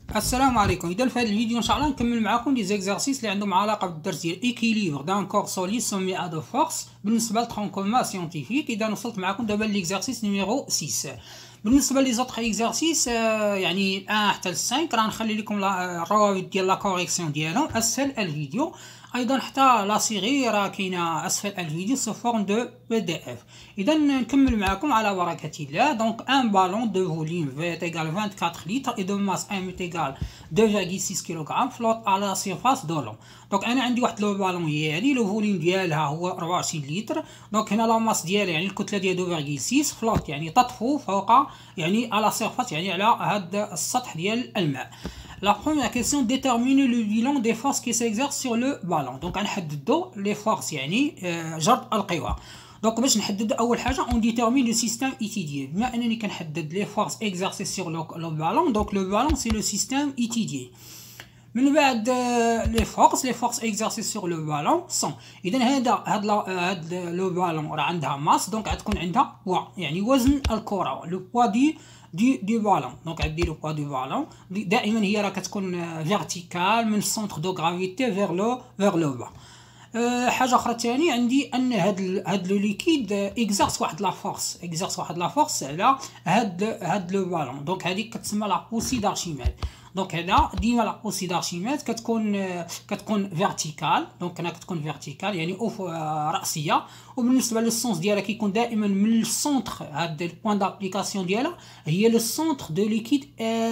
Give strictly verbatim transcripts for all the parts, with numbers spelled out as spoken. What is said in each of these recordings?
السلام عليكم. اذا في هذا الفيديو ان شاء الله نكمل معكم لي زيكزارسيس اللي عندهم علاقه بالدرس ديال ايكيليبر دان كور سوليد سومي ا دو فورس بالنسبه للترونكوما سيونتيفيك. اذا وصلت معكم دابا ليكزارسيس نيميرو ستة. بالنسبه لي زوطخ اكزارسيس يعني الان حتى ل خمسة راه نخلي لكم الروابط ديال لا كوريكسيون ديالهم اسفل الفيديو. ايضا حتى لا سيري راه كاينه اسفل الفيديو سو فورم دو بي دي اف. اذا نكمل معكم على بركه الله. دونك ان بالون دو فوليوم في ايغال أربعة وعشرين لتر اي دو ماس ام ايغال اثنين فاصلة ستة كيلوغرام فلوت على سيرفاس دو لون. دونك انا عندي واحد لو بالون هي هذه لو فوليوم ديالها هو أربعة وعشرين لتر. دونك هنا لا ماس ديالها يعني الكتله ديال اثنين فاصلة ستة فلوت يعني تطفو فوق يعني على سيرفاس يعني على هذا السطح ديال الماء. La première question, déterminer le bilan des forces qui s'exercent sur le ballon. Donc نحددوا les forces يعني جرد القوى. دونك باش نحدد اول حاجه on détermine le système étudié. بما انني كنحدد les forces exercées sur le, le ballon, donc le ballon c'est le système étudié. من بعد les forces les forces exercées sur le ballon sont اذا هذا هذا هذا لو بالون راه عندها ماس دونك غتكون عندها بوا يعني وزن الكره لو بوا دي دي دي بالون. دونك غدير لو بوا دو بالون دائما هي راه كتكون فيرتيكال من سونتر دو غرافيتي فيغ لو فيغ لو با. أه حاجه اخرى ثاني عندي ان هاد هاد لو ليكيد اكزارس واحد لا فورس اكزارس واحد لا فورس على هاد هاد لو بالون. دونك هذيك كتسمى لا بوسي دارشيميد. دونك هنا ديما لا بوسي دارشيميد كتكون كتكون فيرتيكال. دونك هنا كتكون فيرتيكال يعني اوف راسيه. وبالنسبه للسونس ديالها كيكون دائما من السونتر هاد البوان دابليكاسيون ديالها هي لو سونتر دو ليكيد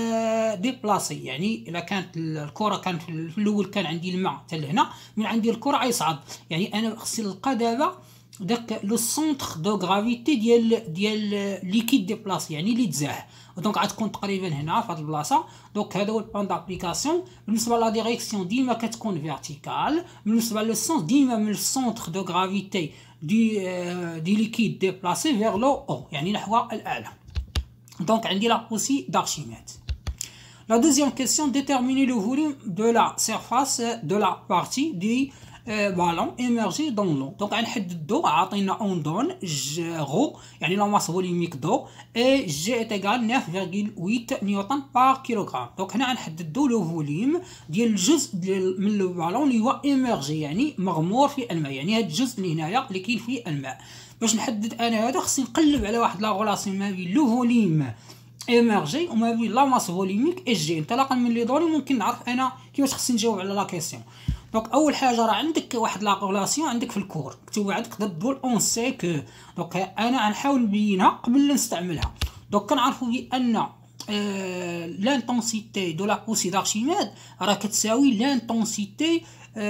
ديبلاسي. يعني الا كانت الكره كانت في الاول كان عندي الماء حتى لهنا من عندي الكره غيصعد يعني انا خصني نلقى دابا داك لو سونتر دو غرافيتي ديال ديال ليكيد ديبلاسي يعني اللي تزاح. دونك غتكون تقريبا هنا في هذه البلاصه. دونك هذا هو البلان دابليكاسيون. بالنسبه لا ديريكسيون ديما كتكون فيرتيكال. بالنسبه للسونس ديما من السونتر دو غرافيتي دي دي ليكيد ديبلاسي فيغ لو او يعني نحو الاعلى. دونك عندي لا بوسي دارشيميد. La deuxième question, déterminer le volume de la surface de la partie du بالون ايمرجي دون لو. دونك غنحددو عاطينا اون دون غو يعني لا ماس فوليميك دو اي جي ايغال تسعة فاصلة ثمانية نيوتن بار كيلوغرام. دونك هنا غنحددو لو فوليوم ديال الجزء ديال من لو بالون اللي هو ايمرجي يعني مغمور في الماء يعني هذا الجزء اللي هنايا اللي كاين فيه الماء. باش نحدد انا هذا خصني نقلب على واحد لا غولاسيون ما بين لو فوليوم ايمرجي وما بين لا ماس فوليميك اس جي. انطلاقا من لي دوني ممكن نعرف انا كيفاش خصني نجاوب على لا كيسيون. دونك اول حاجه راه عندك واحد لا ريلاسيون عندك في الكور مكتوب عندك ضد اون سي كو. دونك انا غنحاول نبينها قبل لا نستعملها. دونك كنعرفوا بان آه لانتونسيتي دو لا بوسي دارشيميد راه كتساوي لانتونسيتي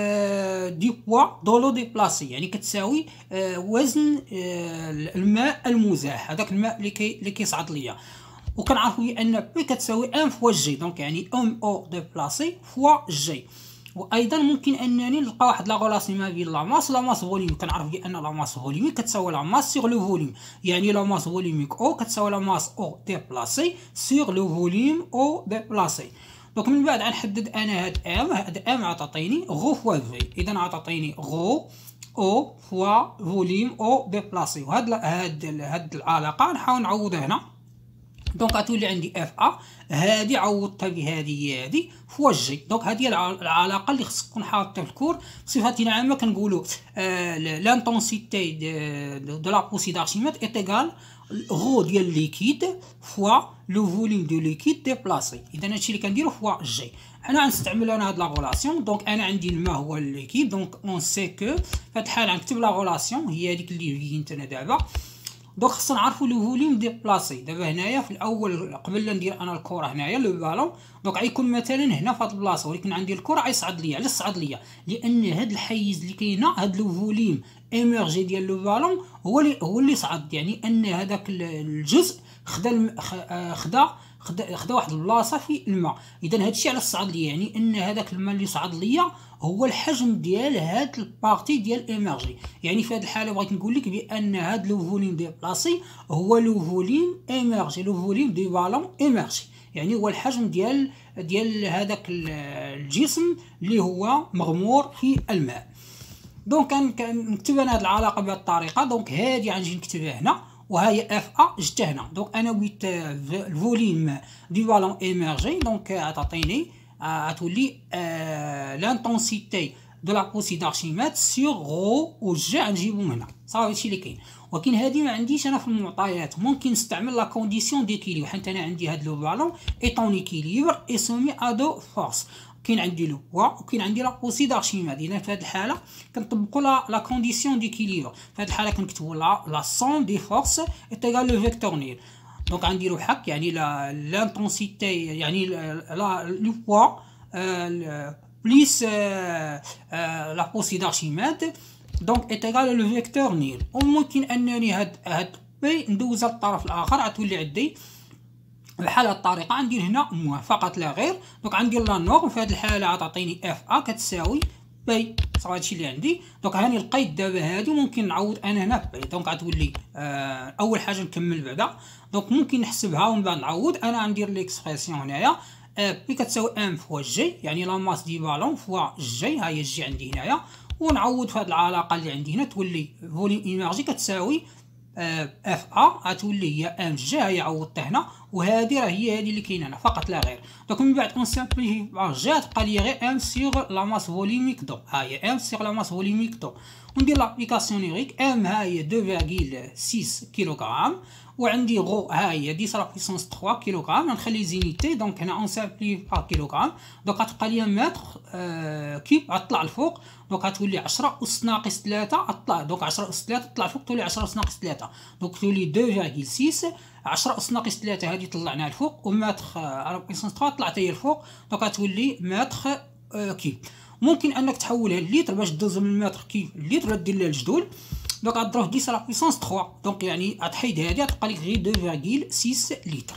آه دي بوا دو لو ديبلاسي يعني كتساوي آه وزن آه الماء المزاح هذاك الماء اللي كي اللي كيصعد ليا. وكنعرفوا بان بي كتساوي واحد فوا جي دونك يعني ام او ديبلاسي فوا جي. وايضا ممكن انني نلقى واحد لا غولاسيون ما بين لا ماس لا ماس فوليوم. كنعرف بان لا ماس فوليوم كتساوي لا ماس سور لو فوليوم يعني لا ماس فوليوميك او كتساوي لا ماس او ديبلاسي سور لو فوليوم او ديبلاسي. دونك من بعد غنحدد انا هاد ام هاد ام عطاتيني غو فوا في. اذا عطاتيني غو او فوا فوليوم او ديبلاسي. وهاد هاد هاد العلاقه نحاول نعوضها هنا. دونك غتولي عندي اف ا هادي عوضتها بهادي هادي فوا جي. دونك هادي العلاقه اللي خصك تكون حاطه في الكور. بصفه عامه كنقولوا آه لانتونسيتي دو لا بوسي دارشيميد اي ايغال غو ديال ليكيد فوا لو فوليوم دو ليكيد ديبلاسي. اذا هادشي اللي كنديرو فوا جي. حنا غنستعمل انا هاد لا غولاسيون. دونك انا عندي الماء هو الليكيد. دونك اون سي كو في هاد الحاله غنكتب لا غولاسيون هي هذيك اللي بينت انا دابا. دونك خصنا نعرفوا لو فوليوم ديبلاسي. دابا هنايا في الاول قبل لا ندير انا الكره هنايا لو بالون دونك غيكون مثلا هنا في هاد البلاصه ولكن عندي الكره غيصعد ليا. علاش صعد ليا؟ لان هاد الحيز اللي كاين هنا هاد لو فوليم ايمرجي ديال لو بالون هو اللي هو اللي صعد يعني ان هذاك الجزء خدا خدا خدا خدا واحد البلاصه في الماء. اذا هادشي علاش صعد ليا يعني ان هذاك الماء اللي صعد ليا هو الحجم ديال هاد البارتي ديال ايمرجي. يعني في هاد الحاله بغيت نقول لك بان هاد لو فوليوم ديبلاسي هو لو فوليوم ايمرجي لو فوليوم دي بالون ايمرجي يعني هو الحجم ديال ديال هذاك الجسم اللي هو مغمور في الماء. دونك كنكتب انا هاد العلاقه بهذه الطريقه. دونك هادي غنجي نكتبها هنا وهي اف ا جت هنا. دونك انا بغيت الفوليم دي بالون ايميرجي، دونك تعطيني غتولي لانتونسيتي دو لا بوسي دارشيميد سيغ غو و جي غنجيبهم هنا. صافي هادشي اللي كاين. ولكن هادي ما عنديش انا في المعطيات، ممكن نستعمل لا كونديسيون ديكيليبر، حيت انا عندي هاد لو بالون اي طون ايكيليبر اي سومي ا دو فورس. كاين عندي لو بوا وكاين عندي لا بوسي دارشيميد. اذا في هذه الحاله كنطبقوا لا لا كونديسيون ديكيليبر. في هذه الحاله كنكتبوا لا لا سوم دي فورس ايتيغال لو فيكتور نيل. دونك غنديرو حك يعني لا لانتونسيتي يعني لا لو بوا بليس لا بوسي دارشيميد دونك ايتيغال لو فيكتور نيل. وممكن انني هاد هاد بي ندوزها للطرف الاخر، غتولي عندي بحال هاد الطريقه. غندير هنا موان فقط لا غير. دونك غندير لا نورم في هاد الحاله غتعطيني اف ا كتساوي بي. صافي هادشي اللي عندي. دونك هاني لقيت دابا هادي، ممكن نعوض انا هنا بي. دونك غتولي آه اول حاجه نكمل بعدا. دونك ممكن نحسبها ومن بعد نعوض. انا غندير ليكسبرسيون هنايا بي كتساوي ام فوا جي، يعني لا ماس دي بالون فوا جي. ها هي جي عندي هنايا، ونعوض في هاد العلاقه اللي عندي هنا تولي فوليم ايميرجي كتساوي اف ا غتولي هي ام جي. هي عوضت هنا، وهذه راه هي هذه اللي كاينه هنا فقط لا غير. دونك من بعد اون سامبليفي باغ جي تبقى لي غير ام سيغ لا ماس فوليميك دو. ها هي ام سيغ لا ماس فوليميك دو، وندير لابليكاسيون نيميريك. ام ها هي اثنين فاصلة ستة كيلوغرام، وعندي غو ها هي عشرة على بويسونس ثلاثة كيلوغرام. غنخلي زينيتي. دونك هنا اون سامبليفي باغ كيلوغرام. دونك غتبقى لي متر آه كيب غطلع الفوق. دونك غتولي عشرة أس ناقص ثلاثة غطلع. دونك عشرة أس ثلاثة طلع فوق تولي عشرة أس ناقص ثلاثة. دونك تولي اثنين فاصلة ستة. عشرة أس ناقص ثلاثة هذه طلعناها الفوق، ومتر على بويسونس ثلاثة طلعت هي الفوق. دونك غتولي متر آه كيب. ممكن انك تحولها للتر باش دوز من المتر كيب للتر، ولا دير لها الجدول. دونك غضرب عشرة على بويسونس ثلاثة. دونك يعني غتحيد هذه غتبقى لك غير اثنين فاصلة ستة لتر.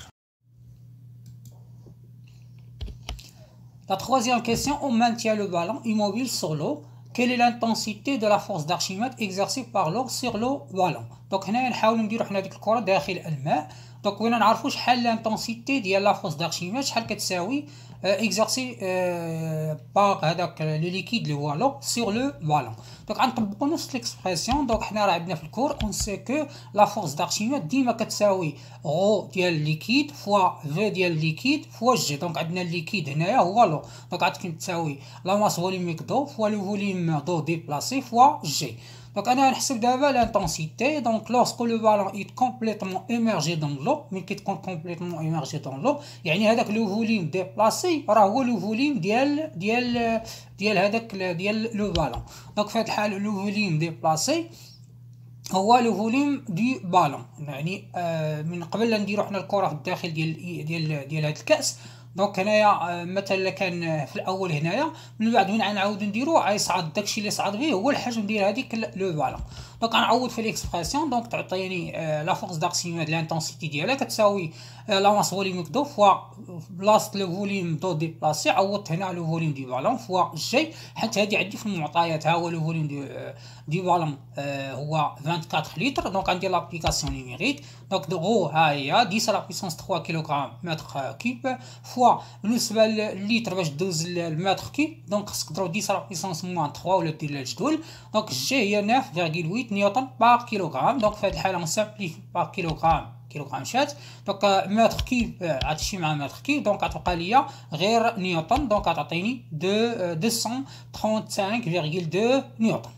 La troisième question, on maintient le ballon immobile sur l'eau. Quelle est l'intensité de la force d'Archimède exercée par l'eau sur le ballon? Donc هنا نحاولوا نديروا حنا ديك الكره داخل الماء. دونك بغينا نعرفوا شحال لانتونسيتي ديال لا فورس دارشيميد، شحال كتساوي اكزرسي باغ هذاك لو ليكيد اللي هو لو سور لو بالون. دونك غنطبقوا نفس ليكسبرسيون. دونك حنا راه عندنا في الكور اون سي كو لا فورس دارشيميد ديما كتساوي غو ديال الليكيد فوا في ديال الليكيد فوا جي. دونك عندنا الليكيد هنايا هو لو. دونك غتكون تساوي لا ماس فوليميك دو فوا لو فوليم دو ديبلاسي فوا جي. Donc, on a d'abord l'intensité. Donc, lorsque le ballon est complètement immergé dans l'eau, mais qui est complètement immergé dans l'eau, يعني هذاك le volume déplacé راه هو le volume ديال ديال ديال هذاك ديال le ballon. Donc, في هذه الحالة le volume déplacé هو لو فوليم دي بالون. يعني آه من قبل لا نديرو حنا الكره في الداخل ديال ديال ديال هذا الكاس. دونك هنايا مثلا كان في الاول هنايا، من بعد من غنعاود نديرو غيصعد داكشي اللي صعد به هو الحجم ديال هذيك لو بالون. دونك غنعوض في ليكسبرسيون. دونك تعطيني لا فورس دارشيميد لانتونسيتي ديالها كتساوي لا ماس فوليميك دو فوا بلاصه لو فوليم دو ديبلاسي. عوضت هنا لو فوليم دي بالون فوا جي، حيت هذه عندي في المعطيات. ها هو لو فوليم دي دي بالون هو أربعة وعشرين لتر. دونك غندير لابليكاسيون نيميريك. دونك دو ها هي عشرة على بويسونس ثلاثة كيلوغرام متر كيب فوا بالنسبه للتر باش دوز المتر كيب. دونك خصك تضرب عشرة على بويسونس موان ثلاثة ولا دير لها الجدول. دونك جي هي تسعة فاصلة ثمانية نيوتن بار كيلوغرام. دونك في هذه الحاله نسامبليفي بار كيلوغرام كيلوغرام شات. دونك متر كيب غتمشي مع متر كيب. دونك غتبقى ليا غير نيوتن. دونك غتعطيني مئتين وخمسة وثلاثين فاصلة اثنين نيوتن.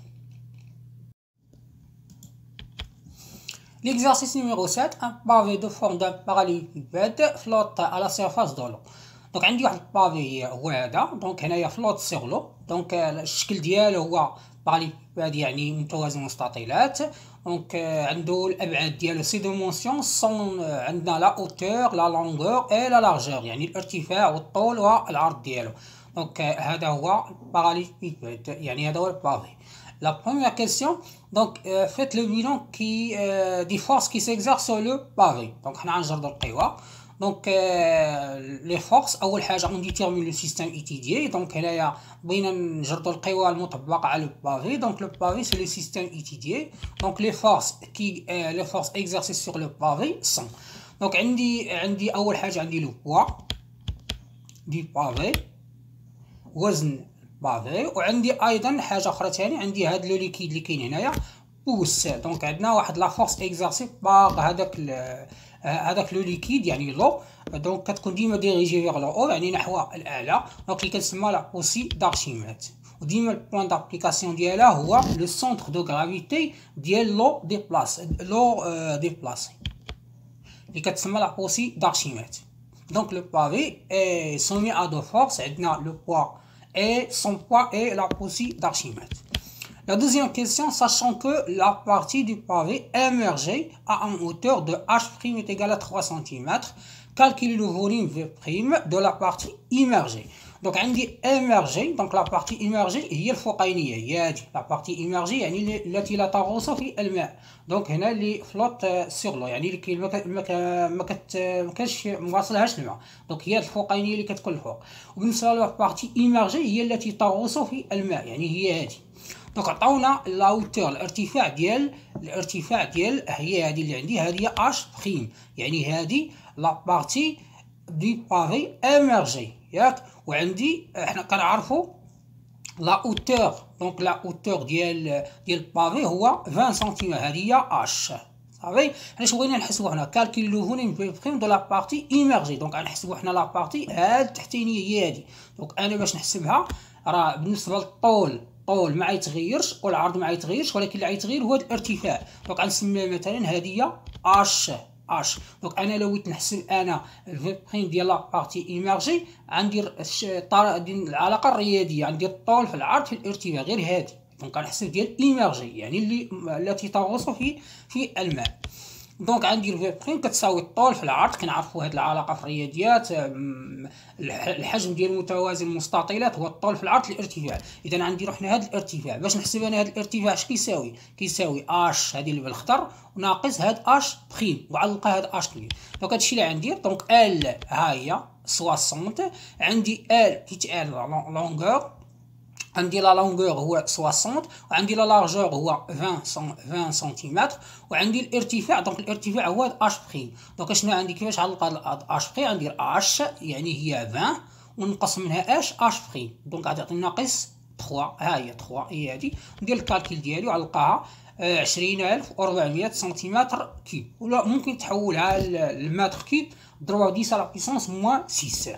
L'exercice numéro sept, un pavé de forme d'un parallélépipède flotte à la surface de l'eau. دونك عندي واحد البافي هو هذا. دونك هنايا فلوت سيغ لو. دونك الشكل ديالو هو باراليليبيد يعني متوازي مستطيلات. دونك عنده الابعاد ديالو سي دومونسيون سون. عندنا لا اوتور لا لونغور اي لا لارجور، يعني الارتفاع والطول والعرض ديالو. دونك هذا هو باراليليبيد، يعني هذا هو البافي. La première question, donc euh, faites le bilan qui euh, des forces qui s'exercent sur le pavé. Donc on a un genre de القوى. Donc euh, les forces أول حاجة on détermine le système étudié. Donc هنايا بغينا نجردوا القوى المطبقة على le pavé. Donc le pavé c'est le système étudié. Donc les forces qui euh, les forces exercées sur le pavé sont. Donc عندي عندي أول حاجة عندي le poids du pavé، وزن بافي. وعندي ايضا حاجه اخرى ثاني، عندي هاد لو ليكيد اللي كاين هنايا بوس. دونك عندنا واحد لا فورس اكزارسي باغ هذاك هذاك لو ليكيد يعني لو، دونك كتكون ديما ديريجي فيغ لو او يعني نحو الاعلى، دونك اللي كتسمى لا بوسي دارشيميد. وديما البوان دابليكاسيون ديالها هو لو سونتر دو غرافيتي ديال لو ديبلاس لو ديبلاسي اللي كتسمى لا بوسي دارشيميد. دونك لو بافي اي سومي ا دو فورس، عندنا لو بوا et son poids est la poussée d'Archimède. La deuxième question, sachant que la partie du pavé émergée à une hauteur de H' est égale à trois centimètres, calculez le volume V' de la partie immergée. Donc, on dit émergée, donc la partie immergée هي الفوقانية، هي هذه la partie immergée يعني التي لا تغوص في الماء. دونك هنا اللي فلوت سور لو يعني اللي ما كاينش ما واصلهاش الماء، دونك هي الفوقانية اللي كتكون الفوق. وبالنسبة لا بارتي immergée هي التي تغوص في الماء يعني هي هذه. دونك عطاونا لا هوتور الارتفاع ديال الارتفاع ديال هي هذه اللي عندي، هذه هي اش بريم يعني هذه لا بارتي دي بافي اميرجي ياك. وعندي احنا كنعرفوا لا هوتور، دونك لا هوتور ديال ديال البافي هو عشرين سنتيمتر، هذه هي اش صافي. حنا اش بغينا نحسبوا هنا كالكول لو فوليوم بريم دو لا بارتي ايميرجي، دونك غنحسبوا حنا لا بارتي هاد التحتانيه هي هذه. دونك انا باش نحسبها راه بالنسبه للطول الطول ما يتغيرش والعرض ما يتغيرش، ولكن اللي غيتغير هو الارتفاع. دونك غنسميها مثلا هذه هي اش اش. دونك انا لو بغيت نحسب انا الفي بريم ديال لا بارتي ايميرجي غندير العلاقه الرياضيه، غندير الطول في العرض في الارتفاع غير هذه. دونك غنحسب ديال ايميرجي يعني اللي التي تغوص في في الماء. دونك غندير في بريم كتساوي الطول في العرض، كنعرفوا هذه العلاقه في الرياضيات، الحجم ديال متوازي المستطيلات هو الطول في العرض الارتفاع. اذا غنديروا حنا هذا الارتفاع باش نحسب انا هذا الارتفاع اش كيساوي، كيساوي اش هذه اللي بالخضر وناقص هذا اش بريم وعلقه هذا اش كبير. دونك هادشي اللي غندير. دونك ال ها هي ستين، عندي ال كيتقال لونغور، عندي لا لونغور هو ستين وعندي لا لارجور هو عشرين سنتيمتر وعندي الارتفاع. دونك الارتفاع هو اش بريم. دونك اشنو عندي كيفاش نعلق هذا اش بريم، غندير اش يعني هي عشرين ونقص منها اش اش بريم، دونك غتعطيني ناقص ثلاثة. ها هي ثلاثة هي هذه. ندير الكالكيل ديالي وعلقاها عشرين ألف وأربعمية سنتيمتر كيب، ولا ممكن تحولها للمتر كيب ضربها دix على puissance موان ستة.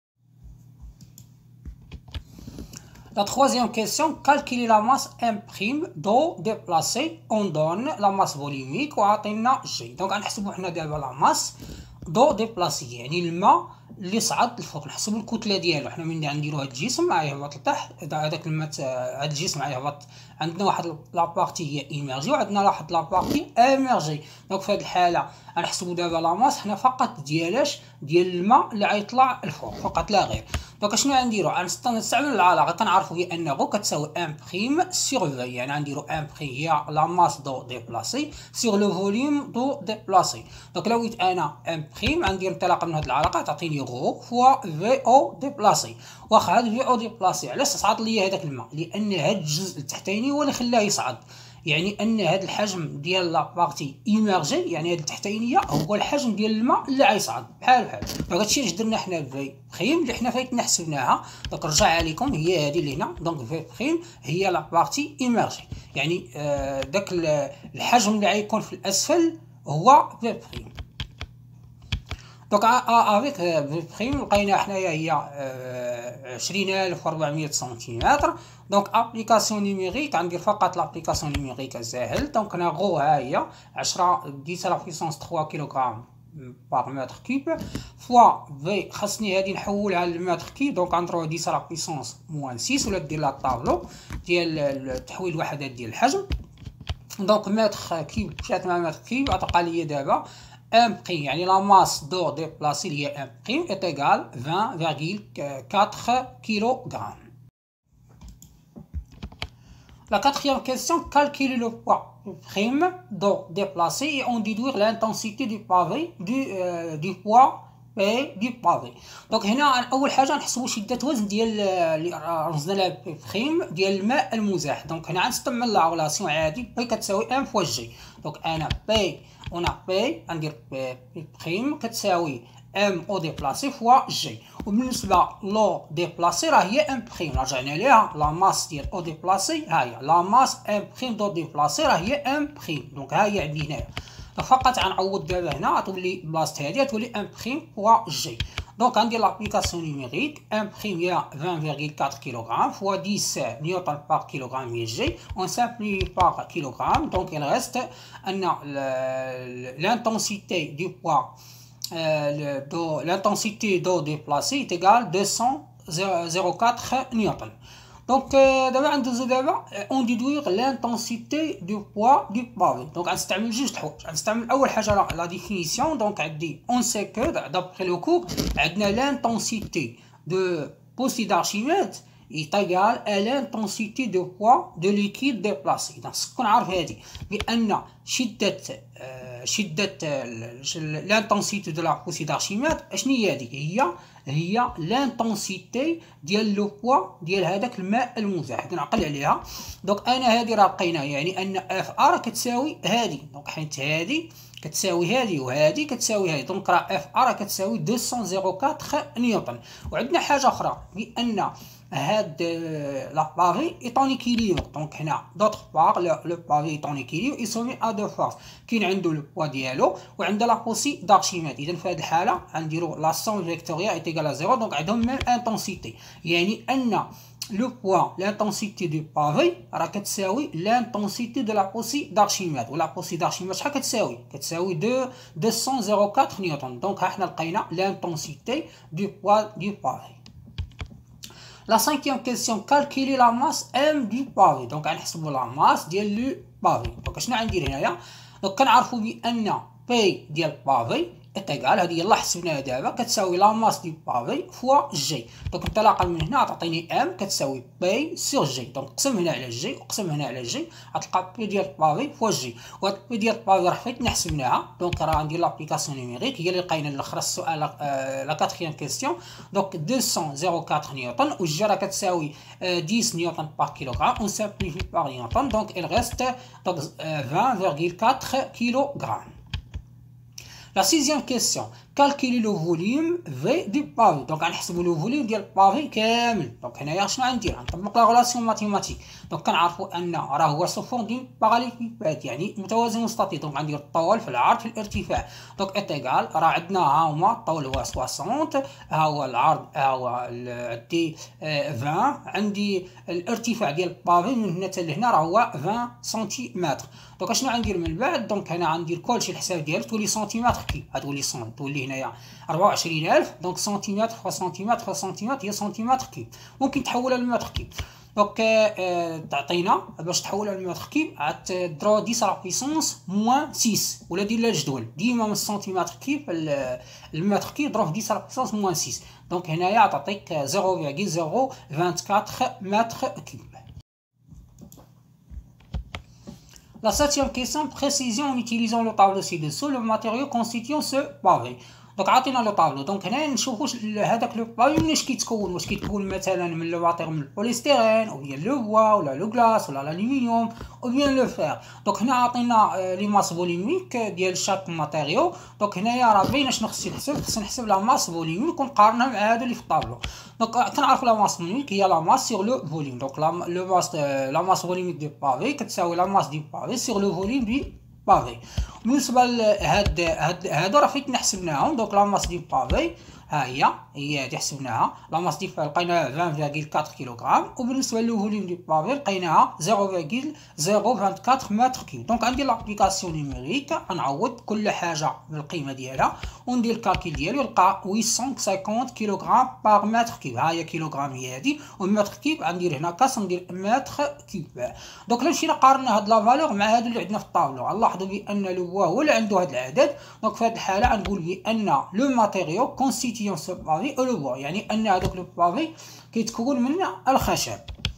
La troisième question, calculer la masse M' d'eau déplacée, on donne la masse volumique وعطينا G. دونك غنحسبوا حنا دابا لا ماس دو ديبلاسي يعني الماء اللي صعد للفوق، نحسبوا الكتله ديالو. حنا ملي غنديروا هذا الجسم غيهبط لتحت، هذاك الماء هذا الجسم غيهبط، عندنا واحد لابارتي هي ايميرجي وعندنا واحد لابارتي اميرجي. دونك في هذه الحاله غنحسبوا دابا لا ماس حنا فقط ديالاش ديال الماء اللي غيطلع الفوق فقط لا غير. دونك شنو غنديروا، غنستعملوا العلاقه كنعرفوا هي انه كتساوي ام بريم سور في، يعني غنديروا ام بريم هي لا ماس دو ديبلاسي سور لو فوليوم دو ديبلاسي. دونك لو ويت انا ام بريم غندير انطلاقا من هذه العلاقه تعطيني غو فوا في او ديبلاسي. واخا هذا في او ديبلاسي علاش صعد لي هذاك الماء، لان هذا الجزء التحتاني هو اللي خلاه يصعد، يعني ان هذا الحجم ديال لابارتي ايميرجي يعني هذه التحتانيه هو الحجم ديال الماء اللي غيصعد بحال بحال. دونك هادشي علاش درنا حنا في بريم اللي حنا فايتنا حسبناها. دونك رجع عليكم هي هذه اللي هنا. دونك في بريم هي لابارتي ايميرجي يعني آه داك الحجم اللي غيكون في الاسفل هو في بريم. دونك افيك في بريم لقينا حنايا هي عشرين ألف وأربعمية سنتيمتر. دونك ابليكاسيون نيميريك غندير فقط لابليكاسيون نيميريك ساهل. دونك انا غو ها هي عشرة دix على puissance ثلاثة كيلوغرام بار متر كيب فوا في، خاصني هذه نحولها للمتر كيب. دونك غنضربها دix على puissance موان ستة ولا دير لها الطابلو ديال تحويل الوحدات ديال الحجم. دونك متر كيب مشات مع متر كيب غتبقى لي دابا ام بريم يعني لا ماس دو ديبلاسي اللي هي ام بريم ايت ايغال عشرين فاصلة أربعة كيلوغرام. La quatrième question, calculer le poids prime d'eau déplacée et en déduire l'intensité du pavé du, euh, du poids P du pavé. دونك هنا اول حاجه نحسبوا شده وزن ديال اللي رمزنا لها بي بريم ديال الماء المزاح. دونك هنا غنستعمل لا ريلاسيون عادي بي كتساوي ام فوا جي. دونك انا بي هنا بي غندير بي بريم كتساوي ام او ديبلاسي فوا جي. وبالنسبه لو ديبلاسي راه هي ام بريم، رجعنا ليها لا ماس ديال او ديبلاسي ها هي لا ماس ام بريم دو ديبلاسي راه هي ام بريم. دونك ها هي عندي هنايا فقط غنعوض دابا هنا غتولي بلاصه هادي غتولي ام بريم فوا جي. دونك عندي لابليكاسيون نيميريك ام بريم هي عشرين فاصلة أربعة كيلوغرام فوا عشرة نيوتن بار كيلوغرام هي جي اون سامبليفي بار كيلوغرام. دونك il reste ان l'intensité du poids euh, l'intensité d'eau déplacée est égale deux cent zéro quatre newton. Donc d'abord غندوزو دابا اون ديدوير l'intensité du poids du pavé. دونك غنستعمل جوج د الحوايج. غنستعمل اول حاجه لا ديفينيسيون. دونك عندي اون سي كو دابري لو كور عندنا l'intensité de Poussy d'Archimède est égale à l'intensité de poids de liquide déplacé. Donc خصك نعرف هذه بان شده شده l'intensité de la Poussy d'Archimède اشنو هي هذيك؟ هي هي لانتونسيتي ديال لو بوا ديال هذاك الماء المزاحم. نعقل عليها. دونك انا هذه راه لقينا يعني ان اف ار كتساوي هذه. دونك حيت هذه كتساوي هذه وهذه كتساوي هذه. دونك راه اف ار كتساوي deux cent zéro quatre نيوتن. وعندنا حاجه اخرى بان هاد لا بافي اي طون ايكيليبر. دونك هنا دوطخ بار لو بافي اي طون ايكيليبر اي سومي ا دو فورس. كاين عنده لو بوا ديالو وعنده لا بوسي دارشيميد. اذا في هذه الحاله غنديروا لا سوم فيكتوريال اي ايكال ا زيرو. دونك عندهم ميم انتونسيتي يعني ان لو بوا لانتونسيتي دو بافي راه كتساوي لانتونسيتي دو لا بوسي دارشيميد. ولا بوسي دارشيميد شحال كتساوي؟ كتساوي deux cent zéro quatre نيوتن. دونك ها حنا لقينا لانتونسيتي دو بوا دو بافي. La cinquième question, calculer la masse M du pavé. Donc غنحسبوا لا ماس ديال لو بافي. دونك شنو غندير هنايا؟ دونك كنعرفوا بان بي ديال بافي اتيكال هذه يلاه حسبناها دابا كتساوي لا ماس دي بافي فوا جي. دونك انطلاقا من هنا تعطيني ام كتساوي بي سور جي. دونك قسم هنا على جي وقسم هنا على جي غتلقى بي ديال بافي فوا جي. وهاد بي ديال بافي راه فايتنا حسبناها. دونك راه غندير لابليكاسيون نيميريك هي اللي لقينا الاخر السؤال لا كاتريام كيسيون. دونك deux cent zéro quatre نيوتن والجي راه كتساوي dix نيوتن بار كيلوغرام اون سامبليفي بار نيوتن. دونك il reste donc vingt virgule quatre كيلوغرام. La sixième question, calculer le volume V du pavé. Donc غنحسبوا لو فوليوم ديال البافي كامل. دونك هنايا شنو غندير؟ غنطبق لا غولاسيون ماتيماتيك. دونك كنعرفوا ان راه هو سوفون دي باراليليبيد يعني متوازي مستطيل. دونك غندير الطول في العرض في الارتفاع. دونك اتيكال راه عندنا ها هما الطول هو ستين ها هو العرض ها هو عندي عشرين عندي الارتفاع ديال البافي من هنا حتى لهنا راه هو عشرين سنتيمتر. دونك اشنو غندير من بعد؟ دونك هنا غندير كلشي الحساب ديالو تولي سنتيمتر كيب. غتولي سون تولي هنايا أربعة وعشرين ألف. دونك سنتيمتر فوا سنتيمتر فوا سنتيمتر هي سنتيمتر كيب. ممكن تحولها لمتر كيب. دونك آه تعطينا باش تحولها لمتر كيب غتضرب دix على بيسونس موان ستة ولا دير لها الجدول ديما من السنتيمتر كيب المتر كيب ضرب dix على بيسونس موان ستة. دونك هنايا تعطيك zéro virgule zéro vingt-quatre متر كيب. La septième question, précision en utilisant le tableau ci-dessous, le matériau constituant ce pavé. دونك عطينا لو طابلو. دونك هنا نشوفوا هذاك لو بافي مناش كيتكون. واش كيتكون مثلا من لو ماتير من البوليستيرين او بيان لو بوا ولا لو غلاس ولا الالومنيوم او بيان لو فير. دونك هنا عطينا لي ماس فوليميك ديال شاك ماتيريو. دونك هنايا راه باينه شنو خصني نحسب. خصني نحسب لا ماس فوليميك ونقارنها مع هادو اللي في الطابلو. دونك كنعرفوا لا ماس فوليميك هي لا ماس سور لو فوليوم. دونك لو ماس لا ماس فوليميك دو بافي كتساوي لا ماس دي بافي سور لو فوليوم دي بافي. بالنسبه لهاد هاد هادو راه فايتنا حسبناهم. دونك لا ماس دي بافي ها هي هي هادي حسبناها. لا ماس دي بافي لقيناها vingt virgule quatre كيلوغرام. وبالنسبه لو فوليوم دي بافي لقيناها zéro virgule zéro vingt-quatre متر كيب. دونك عندي لابليكاسيون نيميريك غنعوض كل حاجه بالقيمه ديالها وندير الكالكيل ديالي ونلقى huit cent cinquante كيلوغرام بار متر كيب. ها هي كيلوغرام هي هادي والمتر كيب غندير هنا كاس ندير متر كيب. دونك الا مشينا قارنا هاد لا فالور مع هادو اللي عندنا في الطابلو غنلاحظوا بان لو هو هو اللي عنده هاد العدد. دونك في هاد الحاله غنقول بان لو ماتيريو كونستيتيون سو بافي او لو بوا يعني ان هذاك لو بافي كيتكون من الخشب.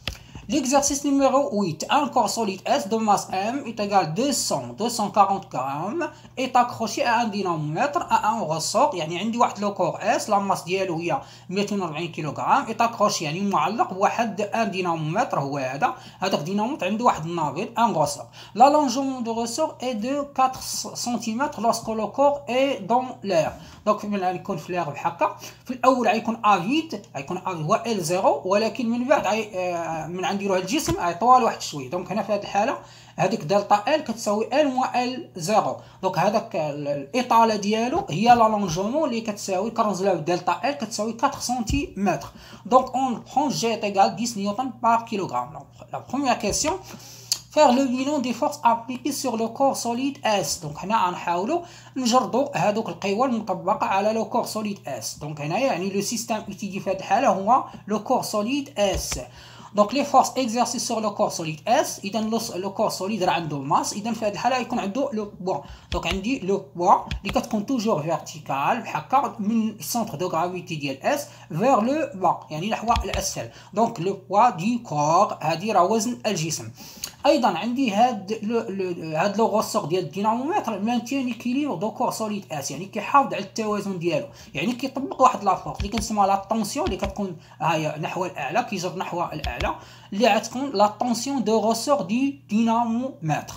L'exercice numéro huit, un corps solide S de masse M est égal à deux cents deux cent quarante grammes est accroché à un dynamomètre à un ressort. يعني عندي واحد لو كور S لا ماس ديالو هي مئتين وأربعين كيلوغرام est accroché يعني معلق بواحد ان دينامومتر هو هذا هذاك دينامومتر عنده واحد النابض ان غوسور. L'allongement de ressort est de quatre centimètres lorsque le corps est dans l'air. دونك من غيكون في الاغ بحال هكا. في الاول غيكون افيد غيكون افيد هو ال صفر ولكن من بعد غي من غنديروها الجسم غيطول واحد شويه. دونك هنا في هذه الحاله هذيك دلتا ال كتساوي ال موان ال صفر. دونك هذاك الاطاله ديالو هي لالونجمون اللي كتساوي كنرمز لها دلتا ال كتساوي أربعة سنتيمتر. دونك اون برون جي ايغال عشرة نيوتن بار كيلوغرام. لا بروميير كيسيون faire le bilan des forces appliquées sur le corps solide S. دونك هنا غنحاولوا نجردوا هذوك القوى المطبقه على لو كور سوليد اس. دونك هنايا يعني لو سيستيم utilisé في هذه الحاله هو لو كور سوليد اس. دونك لي فورس اكزرسي سور لو كور سوليد اس. اذا لو كور سوليد راه عنده ماس، اذا في هذه الحاله يكون عنده لو بوا. دونك عندي لو بوا اللي كتكون توجور فيرتيكال بحال هكا من السونتر دو غرافيتي ديال اس فير لو با يعني نحو الاسفل. دونك لو بوا دي كور هذه راه وزن الجسم. ايضا عندي هاد هاد لو غوسور ديال الدينامومتر مانتيان اكيليبر دو كور سوليد اس يعني كيحافظ على التوازن ديالو، يعني كيطبق واحد لافورس اللي كنسموها لا طونسيون اللي كتكون هاهي نحو الاعلى كيجر نحو الاعلى اللي غتكون لا طونسيون دو غوسور دي دينامومتر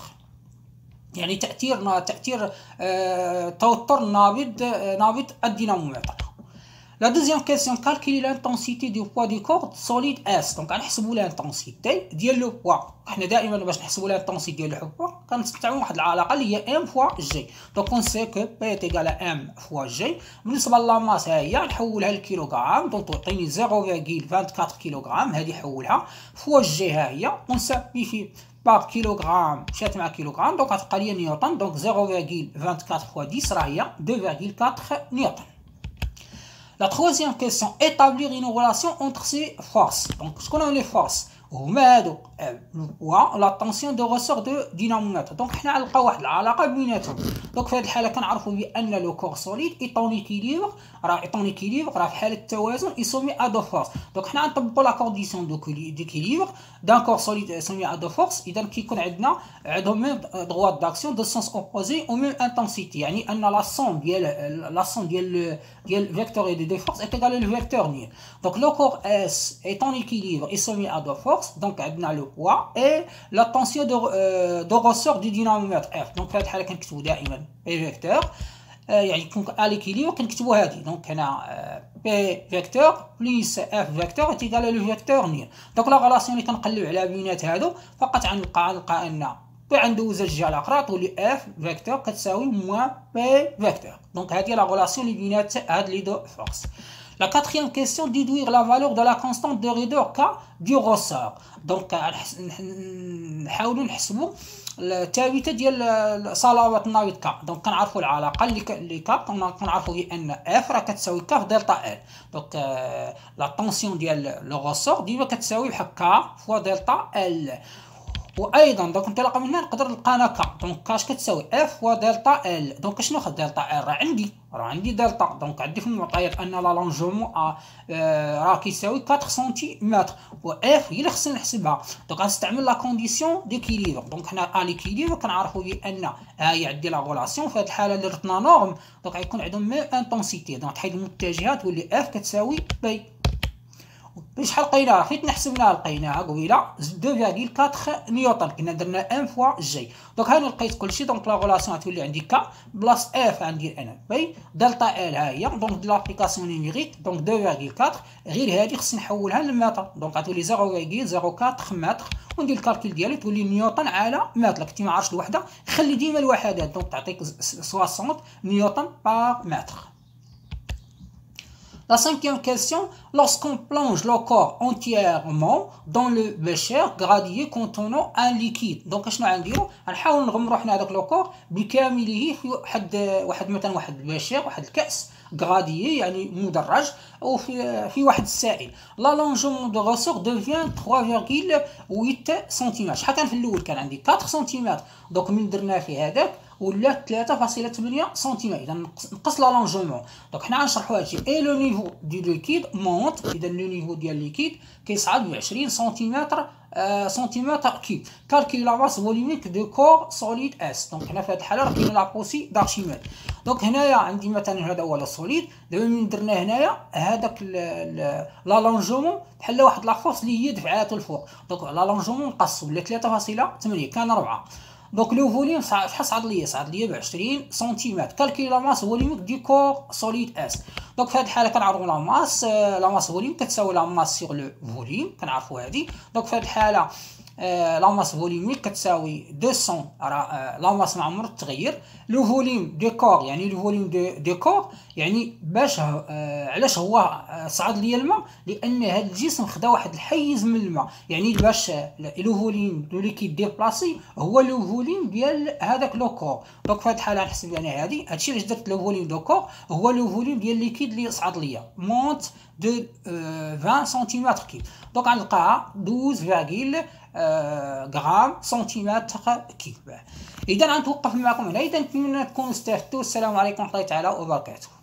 يعني تاثير تاثير آه توتر نابض آه نابض الدينامومتر. La deuxième question, calculer l'intensité du poids du corps solide S. Donc غنحسبوا l'intensité ديال لو بوا. حنا دائما باش نحسبوا l'intensité ديال الحبه كنستعملوا واحد العلاقه اللي هي M فوا G. دونك on sait que P est égal à M فوا G. بالنسبه للماس ها هي نحولها للكيلوغرام دونك تعطيني صفر فاصلة أربعة وعشرين كيلوغرام هذه حولها فوا G ها هي on simplifie par كيلوغرام مشات مع كيلوغرام دونك غتبقى لي نيوتن دونك صفر فاصلة أربعة وعشرين فوا عشرة راه هي اثنين فاصلة أربعة نيوتن. La troisième question, établir une relation entre ces forces. Donc, ce qu'on a les forces, la tension de ressort de dynamomètre. Donc, on a واحد العلاقة بيناتهم. Donc, في هذه الحالة كنعرفوا بأن لو كور سوليد est en équilibre, راه est en équilibre راه في حالة التوازن est soumis à deux forces. Donc, حنا غنطبقوا la condition d'équilibre d'un corps solide soumis à deux forces. إذا كيكون عندنا عندهم même droit d'action de sens opposé ou même intensité. يعني أن la somme ديال la somme ديال ديال vecteur et de deux forces est égale au vecteur nul. Donc, le corps S est en équilibre et soumis à deux forces. Donc عندنا le poids et la tension de, euh, de ressort du dynamomètre F. donc في هذه الحاله كنكتبوا دائما P vecteur euh, يعني يكون à l'équilibre كنكتبوا هذه. دونك هنا euh, P vecteur plus F vecteur est égal au vecteur nul. دونك لا غلاسيون اللي كنقلب على بينات هادو فقط غنلقى نلقى ان P عنده زوج جهه الاخرى تولي F vecteur كتساوي موان P vecteur. دونك هذه لا غلاسيون اللي بينات هاد لي دو فورس. La quatrième question, déduire la valeur de la constante de raideur K du ressort. Donc, نحاولوا نحسبوا الثابته ديال صلابه النابض K. دونك كنعرفوا العلاقه اللي اللي K كنعرفوا بان F راه كتساوي K في دلتا L. دونك لا طونسيون ديال لو رسور ديما كتساوي بحال K فوا دلتا L. وايضا دونك انطلاقا من هنا نقدر نلقى انا كا. دونك كاش كتساوي اف و دلتا ال. دونك شنو خد دلتا ال؟ راه عندي راه عندي دلتا. دونك عندي في المعطيات ان لا لونجومون راه كيساوي أربعة سنتيمتر و اف هي اللي خصني نحسبها. دونك غنستعمل لا كونديسيون ديكيليبر. دونك حنا ا ليكيليبر كنعرفوا بان ها هي عندي لا غولاسيون في هذه الحاله اللي درتنا نورم دونك غيكون عندهم ميم انتونسيتي. دونك حيد المتجهه تولي اف كتساوي بي. شحال لقيناها؟ حيت نحسبناها لقيناها قبيله اثنين فاصلة أربعة نيوتن. كنا درنا ام فوا جي. دونك هاني لقيت كلشي. دونك لا غولاسيون تولي عندي ك بلاص اف غندير انا بي دلتا ال ها هي. دونك لابليكاسيون نيميريك دونك اثنين فاصلة أربعة غير هذه خصني نحولها للمتر. دونك غتولي صفر فاصلة صفر أربعة متر وندير الكالكول ديالي تولي نيوتن على متر. كنتي ما عرفتش الوحده خلي ديما الوحدات. دونك تعطيك ستين نيوتن بار متر. La cinquième question, lorsqu'on plonge le corps entièrement dans le bécher gradient contenant un liquide. donc شنو غنديرو؟ غنحاول نغمرو حنا هذاك لو كور بكامله في واحد واحد مثلا واحد البيشير واحد الكاس غراديي يعني مدرج وفي في واحد السائل. لا لونجومون دو رسور دوفيان ثلاثة فاصلة ثمانية سنتيمتر. شحال كان في الاول؟ كان عندي أربعة سنتيمتر. دونك من درنا في هذاك ولات ثلاثة فاصلة ثمانية سنتيمتر. اذا نقص لا لونجمون. دونك حنا غنشرحوا هادشي. اي لو نيفو دو ليكيد مونت، اذا لو نيفو ديال الليكيد كيصعد ب عشرين سنتيمتر آه سنتيمتر كيب. كالكيل لا ماس فوليميك دو كور سوليد اس. دونك هنا في هذه الحاله راه كاين لا بوسي دارشيميد. دونك هنايا عندي مثلا هذا هو لا سوليد. دابا من درنا هنايا هذاك لا لونجمون بحال واحد لا فورس اللي هي دفعاتو الفوق. دونك لا لونجمون نقصو ولا ثلاثة فاصلة ثمانية كان أربعة. دونك لو فوليوم شحال صعد ليا؟ صعد ليا ب عشرين سنتيمتر. كالكيل لا ماس فوليميك دي كور سوليد اس. دونك في هذه الحاله كنعرفوا لا ماس لا ماس فوليوم كتساوي لا ماس سيغ لو فوليوم، كنعرفوا هذه. دونك في هذه الحاله آه لا ماس فوليميك كتساوي مئتين. راه آه لا ماس ما عمر تغير. لو فوليوم دو كور يعني لو فوليوم دو دو كور يعني باش آه علاش هو آه صعد ليا الماء؟ لان هذا الجسم خدا واحد الحيز من الماء. يعني باش آه لو فوليوم دو ليكيد ديبلاسي هو لو فوليوم ديال هذاك لو كور. دونك في هذه الحاله نحسب انا هذه هادشي علاش درت لو فوليوم دو كور هو لو فوليوم ديال ليكيد اللي صعد ليا مونت دو عشرين سنتيمتر كيب. دونك غنلقاها اثناش غرام سنتيمتر كيب. اذا غنتوقف معكم هنا. اذا نتمنى تكونوا استفدتوا. السلام عليكم ورحمه الله تعالى وبركاته.